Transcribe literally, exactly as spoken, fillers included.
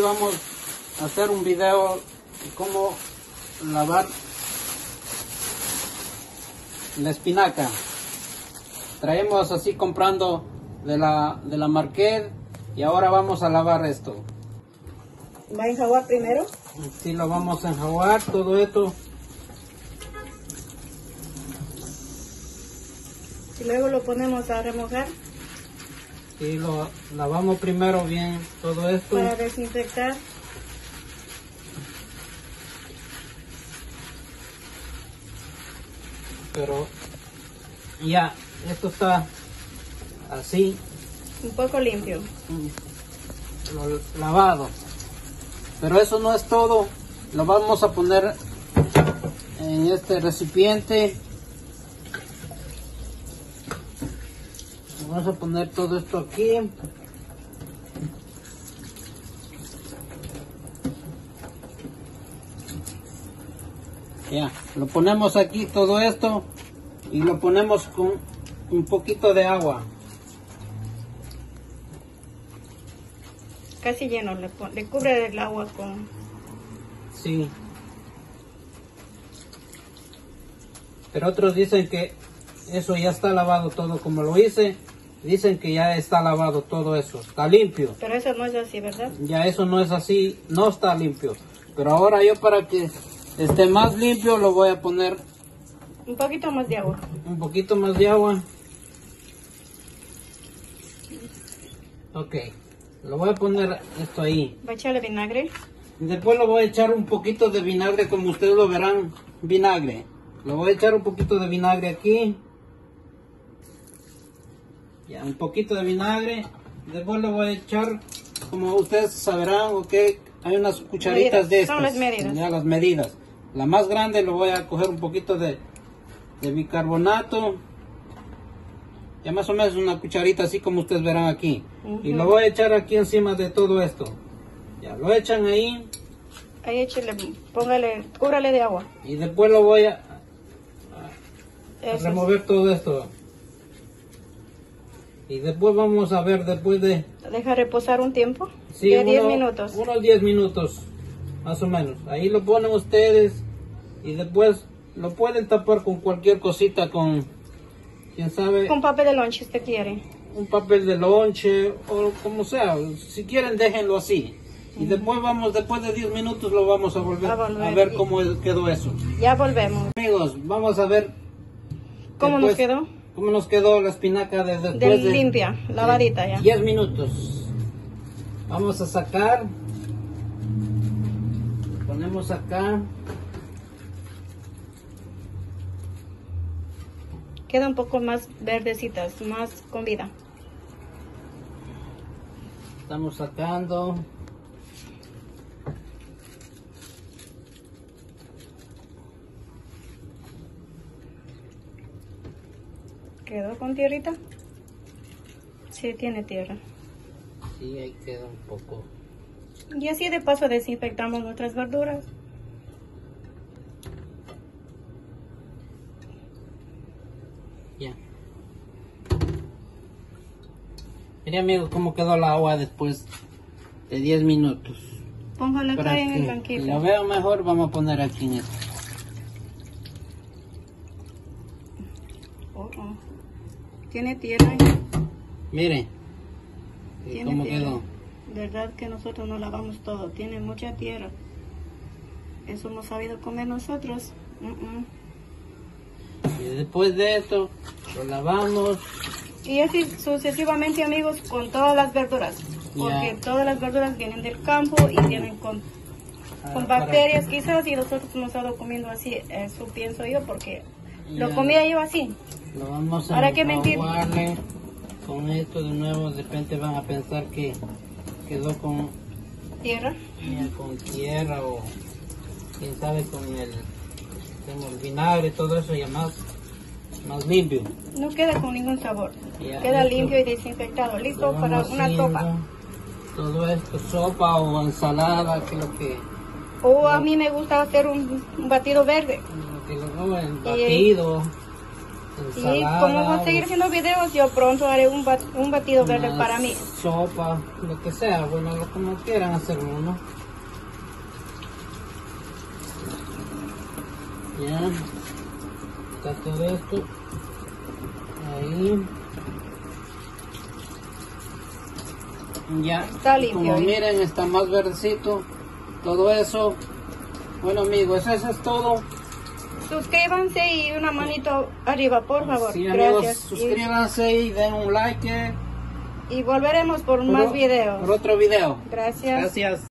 vamos a hacer un video de cómo lavar la espinaca. Traemos así comprando de la, de la Market y ahora vamos a lavar esto. ¿Va a enjuagar primero? Sí, lo vamos a enjuagar todo esto. Y luego lo ponemos a remojar. Sí, lo lavamos primero bien todo esto. Para desinfectar. Pero ya, esto está así. Un poco limpio. Lo lavado. Pero eso no es todo. Lo vamos a poner en este recipiente. Vamos a poner todo esto aquí. Ya, lo ponemos aquí todo esto y lo ponemos con un poquito de agua. Casi lleno, le, le cubre el agua con... Sí. Pero otros dicen que eso ya está lavado todo, como lo hice. Dicen que ya está lavado todo eso, está limpio. Pero eso no es así, ¿verdad? Ya eso no es así, no está limpio. Pero ahora yo, para que esté más limpio, lo voy a poner un poquito más de agua. Un poquito más de agua. Ok, lo voy a poner esto ahí. ¿Va a echarle vinagre? Después lo voy a echar un poquito de vinagre, como ustedes lo verán, vinagre. Lo voy a echar un poquito de vinagre aquí. Ya, un poquito de vinagre. Después lo voy a echar, como ustedes sabrán, ok, hay unas cucharitas medidas. de estas. Son las medidas. Ya, las medidas. La más grande lo voy a coger un poquito de, de bicarbonato. Ya más o menos una cucharita así como ustedes verán aquí. Uh-huh. Y lo voy a echar aquí encima de todo esto. Ya, lo echan ahí. Ahí échale, póngale, cúbrale de agua. Y después lo voy a, a remover es. todo esto. Y después vamos a ver después de... Deja reposar un tiempo. Sí, de uno, diez minutos. Unos diez minutos, más o menos. Ahí lo ponen ustedes. Y después lo pueden tapar con cualquier cosita, con... ¿Quién sabe? Con papel de lonche, usted quiere. Un papel de lonche o como sea. Si quieren, déjenlo así. Y después vamos, después de diez minutos lo vamos a volver a, volver. a ver cómo quedó eso. Ya volvemos. Amigos, vamos a ver cómo después, nos quedó. Cómo nos quedó la espinaca de, después de, de limpia, lavadita ya. diez minutos. Vamos a sacar. Lo ponemos acá. Queda un poco más verdecitas, más con vida. Estamos sacando. ¿Quedó con tierrita? Sí, tiene tierra. Sí, ahí queda un poco. Y así de paso desinfectamos nuestras verduras. Ya. Mire, amigos, cómo quedó la agua después de diez minutos. Póngala acá en el banquito. Si lo veo mejor, vamos a poner aquí en esto. Oh, oh. Tiene tierra. Mire, ¿Tiene cómo tierra? quedó. Verdad que nosotros no lavamos todo, tiene mucha tierra. Eso hemos sabido comer nosotros. Uh -uh. Y después de esto, lo lavamos. Y así sucesivamente, amigos, con todas las verduras. Porque yeah. todas las verduras vienen del campo y vienen con, ah, con bacterias para... quizás, y nosotros hemos estado comiendo así. Eso pienso yo, porque yeah. lo comía yo así. Lo vamos a ¿Para qué mentir? Con esto de nuevo, de repente van a pensar que quedó con tierra, yeah, con tierra o quién sabe con el, con el vinagre y todo eso, ya más, más limpio. No queda con ningún sabor. Yeah, queda esto, limpio y desinfectado, listo para una sopa. Todo esto, sopa o ensalada, que lo que... O a mí me gusta hacer un, un batido verde. Un batido, un batido Sí, como voy a seguir haciendo videos, yo pronto haré un, bat, un batido verde para mí. Sopa, lo que sea, bueno, lo como quieran hacerlo, ¿no? Ya, está todo esto. Ahí. Ya, Está limpio. como miren, está más verdecito. Todo eso. Bueno, amigos, eso es todo. Suscríbanse y una manito arriba, por favor. Sí, amigos, gracias. suscríbanse y den un like. Y, y volveremos por, por más videos. Por otro video. Gracias. Gracias.